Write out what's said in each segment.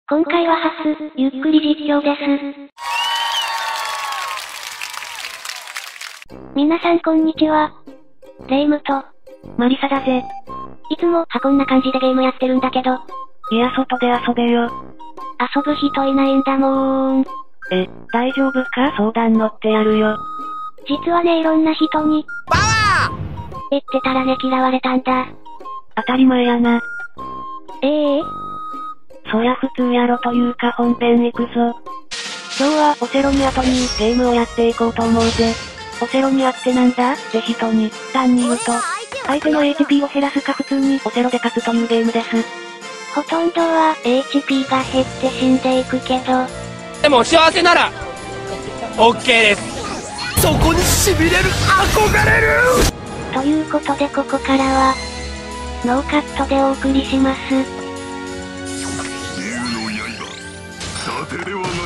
今回は初、ゆっくり実況です。皆さんこんにちは。レイムと、 マリサだぜ。 いつも、こんな感じでゲームやってるんだけど。 いや、外で遊べよ。 遊ぶ人いないんだもーん。 大丈夫か？相談乗ってやるよ。 実はね、いろんな人に、 パワー言ってたらね、嫌われたんだ。 当たり前やな。そりゃ普通やろというか本編行くぞ。今日はオセロニアというゲームをやっていこうと思うぜ。オセロニアってなんだって人に、単に言うと、相手の HP を減らすか普通にオセロで勝つというゲームです。 ほとんどは HP が減って死んでいくけど。 でも幸せなら、OK です。そこに痺れる、憧れるということでここからは、ノーカットでお送りします。 竜の刃、伊達ではないぞ。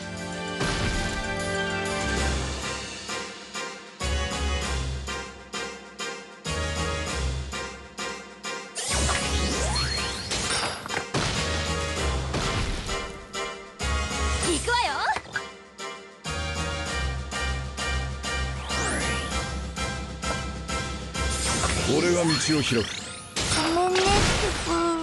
行くわよ。 俺が道を開く。 ごめんね、ププ。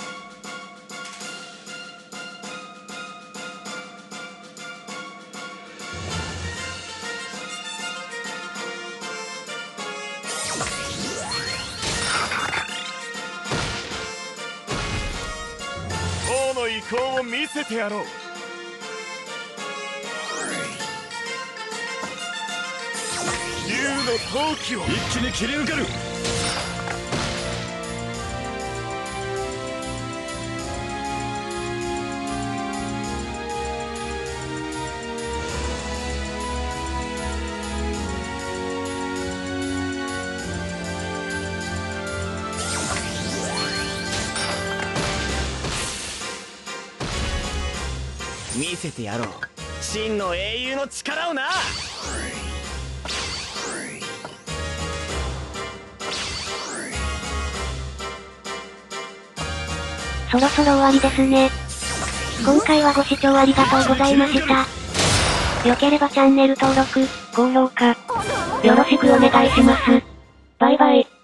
王の意向を見せてやろう。竜の闘気を一気に切り抜ける。 見せてやろう。真の英雄の力をな。 そろそろ終わりですね。今回はご視聴ありがとうございました。良ければチャンネル登録、 高評価、 よろしくお願いします。バイバイ。